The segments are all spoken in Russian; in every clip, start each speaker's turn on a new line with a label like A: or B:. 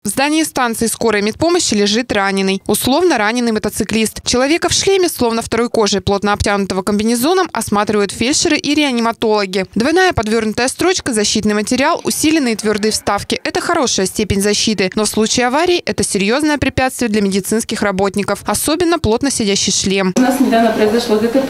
A: В здании станции скорой медпомощи лежит раненый. Условно раненый мотоциклист. Человека в шлеме, словно второй кожей плотно обтянутого комбинезоном, осматривают фельдшеры и реаниматологи. Двойная подвернутая строчка, защитный материал, усиленные твердые вставки – это хорошая степень защиты. Но в случае аварии это серьезное препятствие для медицинских работников, особенно плотно сидящий шлем.
B: У нас недавно произошло ДТП.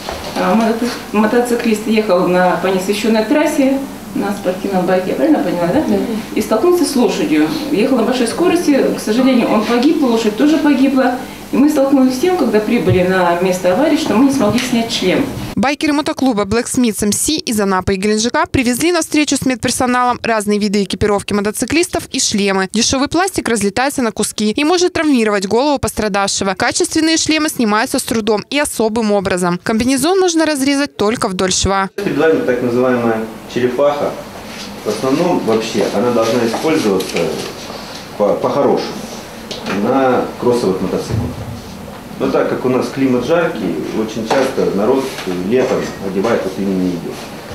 B: Мотоциклист ехал по неосвещенной трассе на спортивном байке, я правильно поняла, да? Да. И столкнулся с лошадью. Ехал на большой скорости, к сожалению, он погиб, лошадь тоже погибла. И мы столкнулись с тем, когда прибыли на место аварии, что мы не смогли снять шлем.
A: Байкеры мотоклуба Blacksmiths MC из Анапы и Геленджика привезли на встречу с медперсоналом разные виды экипировки мотоциклистов и шлемы. Дешевый пластик разлетается на куски и может травмировать голову пострадавшего. Качественные шлемы снимаются с трудом и особым образом. Комбинезон нужно разрезать только вдоль шва.
C: Перед вами так называемая черепаха. В основном вообще она должна использоваться по-хорошему на кроссовых мотоциклах. Но так как у нас климат жаркий, очень часто народ летом одевает вот именно ее.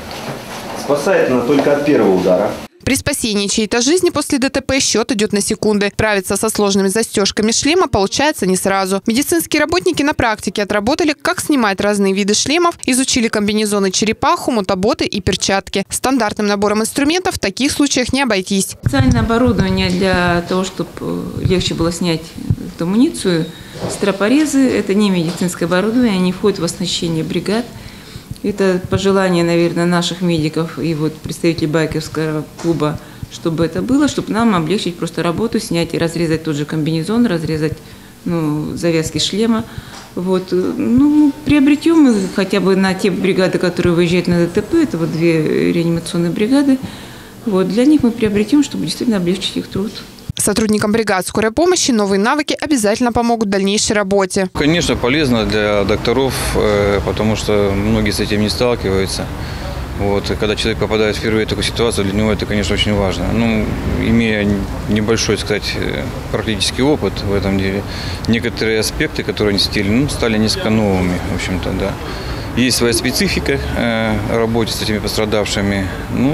C: Спасает она только от первого удара.
A: При спасении чьей-то жизни после ДТП счет идет на секунды. Справиться со сложными застежками шлема получается не сразу. Медицинские работники на практике отработали, как снимать разные виды шлемов, изучили комбинезоны черепаху, мотоботы и перчатки. Стандартным набором инструментов в таких случаях не обойтись.
B: Специальное оборудование для того, чтобы легче было снять эту амуницию. Стропорезы – это не медицинское оборудование, они входят в оснащение бригад. Это пожелание, наверное, наших медиков и вот представителей байкерского клуба, чтобы это было, чтобы нам облегчить просто работу, снять и разрезать тот же комбинезон, разрезать завязки шлема. Вот. Приобретем мы хотя бы на те бригады, которые выезжают на ДТП, это вот 2 реанимационные бригады. Вот. Для них мы приобретем, чтобы действительно облегчить их труд.
A: Сотрудникам бригад скорой помощи новые навыки обязательно помогут в дальнейшей работе.
D: Конечно, полезно для докторов, потому что многие с этим не сталкиваются. Вот. И когда человек попадает впервые в такую ситуацию, для него это, конечно, очень важно. Имея небольшой, так сказать, практический опыт в этом деле, некоторые аспекты, которые они стили, стали несколько новыми, в общем-то, да. Есть своя специфика работы с этими пострадавшими,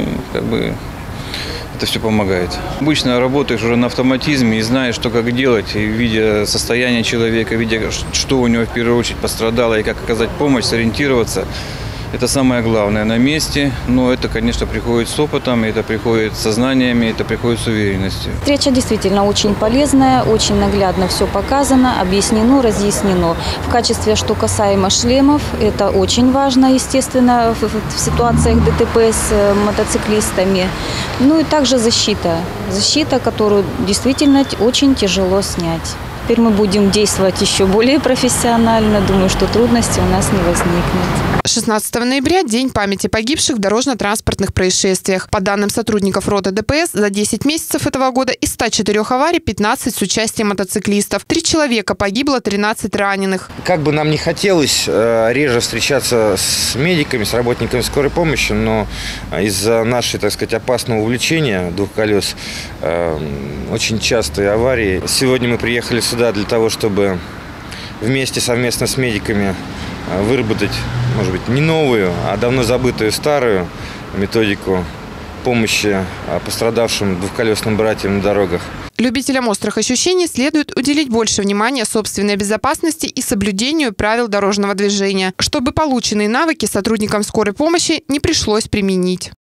D: это все помогает. Обычно работаешь уже на автоматизме и знаешь, что как делать, и видя состояние человека, видя, что у него в первую очередь пострадало, и как оказать помощь, сориентироваться. Это самое главное на месте, но это, конечно, приходит с опытом, это приходит с сознаниями, это приходит с уверенностью.
E: Встреча действительно очень полезная, очень наглядно все показано, объяснено, разъяснено. В качестве, что касаемо шлемов, это очень важно, естественно, в ситуациях ДТП с мотоциклистами. И также защита. Защита, которую действительно очень тяжело снять. Теперь мы будем действовать еще более профессионально. Думаю, что трудностей у нас не возникнет.
A: 16 ноября – День памяти погибших в дорожно-транспортных происшествиях. По данным сотрудников роты ДПС, за 10 месяцев этого года из 104 аварий 15 с участием мотоциклистов. 3 человека погибло, 13 раненых.
F: Как бы нам не хотелось реже встречаться с медиками, с работниками скорой помощи, но из-за нашей, так сказать, опасного увлечения двух колес очень частые аварии. Сегодня мы приехали сюда для того, чтобы совместно с медиками выработать, может быть, не новую, а давно забытую старую методику помощи пострадавшим двухколесным братьям на дорогах.
A: Любителям острых ощущений следует уделить больше внимания собственной безопасности и соблюдению правил дорожного движения, чтобы полученные навыки сотрудникам скорой помощи не пришлось применить.